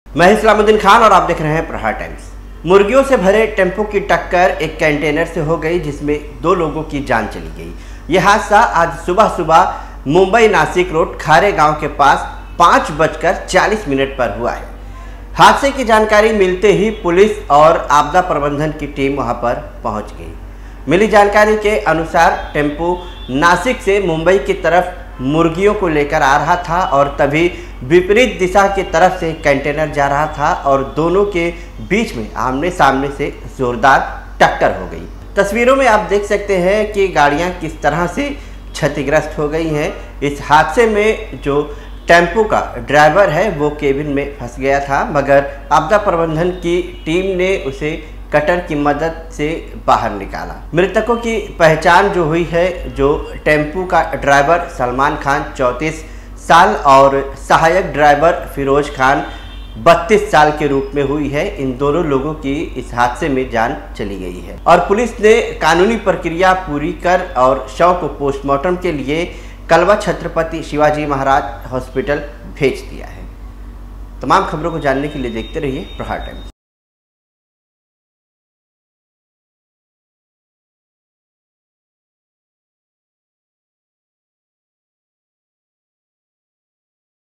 मैं इस्लामुद्दीन खान और आप देख रहे हैं प्रहार टाइम्स। मुर्गियों से भरे टेम्पो की टक्कर एक कंटेनर से हो गई, जिसमें 2 लोगों की जान चली गई। यह हादसा आज सुबह मुंबई नासिक रोड खारे गांव के पास 5:40 पर हुआ है। हादसे की जानकारी मिलते ही पुलिस और आपदा प्रबंधन की टीम वहां पर पहुंच गई। मिली जानकारी के अनुसार टेम्पो नासिक से मुंबई की तरफ मुर्गियों को लेकर आ रहा था और तभी विपरीत दिशा की तरफ से कंटेनर जा रहा था और दोनों के बीच में आमने सामने से जोरदार टक्कर हो गई। तस्वीरों में आप देख सकते हैं कि गाड़ियां किस तरह से क्षतिग्रस्त हो गई हैं। इस हादसे में जो टेम्पो का ड्राइवर है वो केबिन में फंस गया था, मगर आपदा प्रबंधन की टीम ने उसे कटर की मदद से बाहर निकाला। मृतकों की पहचान जो हुई है, जो टेम्पो का ड्राइवर सलमान खान 34 साल और सहायक ड्राइवर फिरोज खान 32 साल के रूप में हुई है। इन दोनों लोगों की इस हादसे में जान चली गई है और पुलिस ने कानूनी प्रक्रिया पूरी कर और शव को पोस्टमार्टम के लिए कलवा छत्रपति शिवाजी महाराज हॉस्पिटल भेज दिया है। तमाम खबरों को जानने के लिए देखते रहिए प्रहार टाइम्स।